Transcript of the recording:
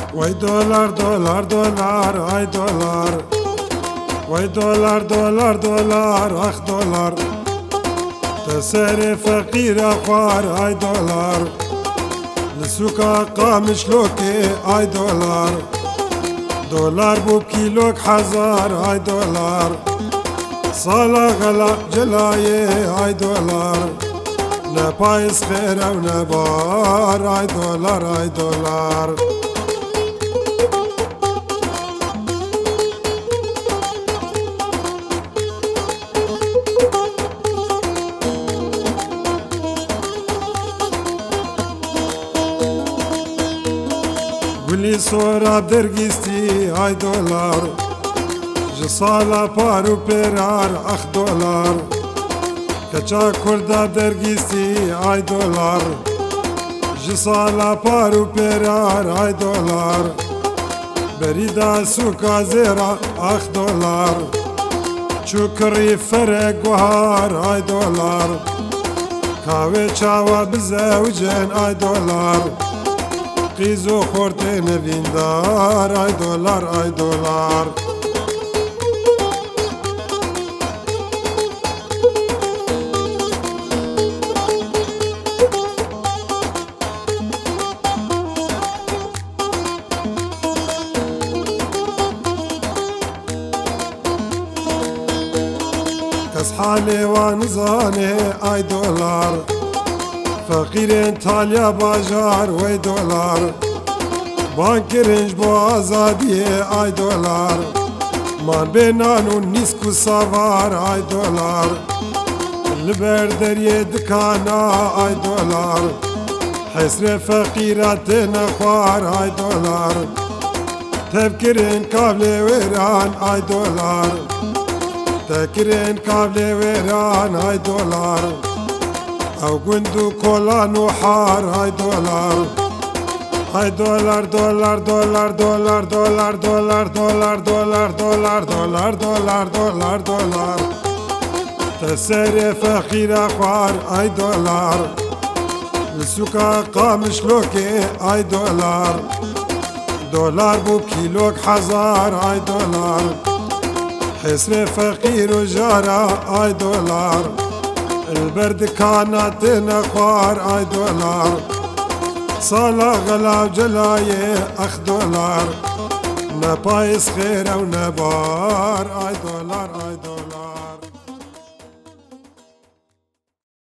وای دلار دلار دلار آی دلار وای دلار دلار دلار آخ دلار تسر فقیر خوار آی دلار لسوکا قامش لوکی آی دلار دلار بو کیلوک هزار آی دلار سالا غلا جلایه آی دلار نه پایس خیر و نه بار آی دلار آی دلار گلی سورا درگیستی آی دلار جسالا پارو پیرار اخ دلار کچا کردا درگیستی آی دلار جسالا پارو پیرار آی دلار بریدا سوکا زیرا اخ دلار چوکری فرق گوهار آی دلار کاوه چاوا بزوجن آی دلار قیزو خورته نویندار آی دلار آی دلار کس حالی وانزانه آی دلار فقیر تالیا باجار وی دلار بانکرنج با آزادی آی دلار من بینانو نیسکو سوار آی دلار لبر دریه دکانا آی دلار حسر فقیرات نخوار آی دلار تبکرین کابل ویران آی دلار تکرین کابل ویران آی دلار او گندو کلان و حار آی دلار آی دلار دلار دلار دلار دلار دلار دلار دلار دلار دلار دلار دلار دلار تسر فقیر خوار آی دلار لسوکا قامش لوکی آی دلار دلار بو کیلوک هزار آی دلار حسر فقیر و جارا آی دلار البرد كانت نخوار آي دولار صالا غلا جلاي اخ دولار نبايس خير او نبار آي دولار